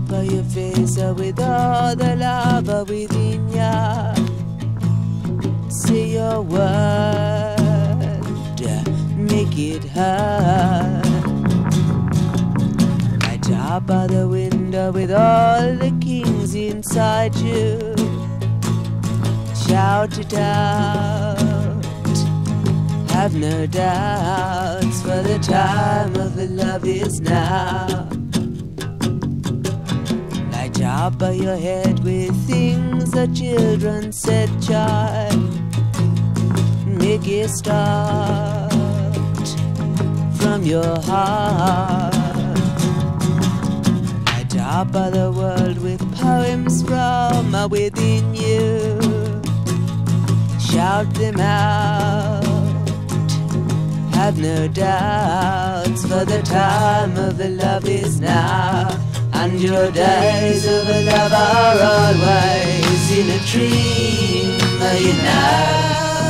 top of your face with all the love within ya. Say your word, make it hard. Right top of the window with all the kings inside you. Shout it out, have no doubts, for the time of the love is now. Light up your head with things that children said, child. Make it start from your heart. Light up the world with poems from within you. Shout them out, have no doubts, for the time of the love is now. And your days of love are always in a dream, you know.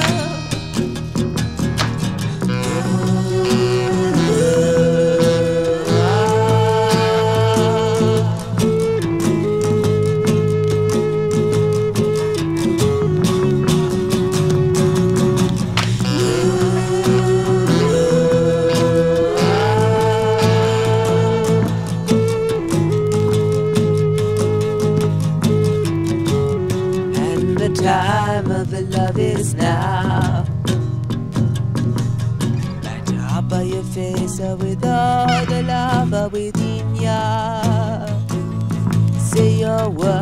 The time of the love is now. Light up your face with all the love within ya. Say your word,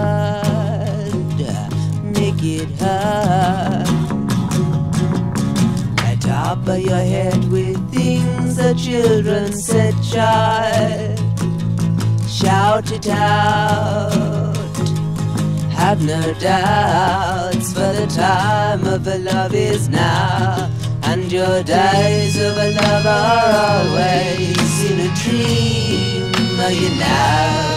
make it hard. Light up your head with things that children said, child. Shout it out, have no doubts, for the time of the love is now. And your days of love are always in a dream, you know.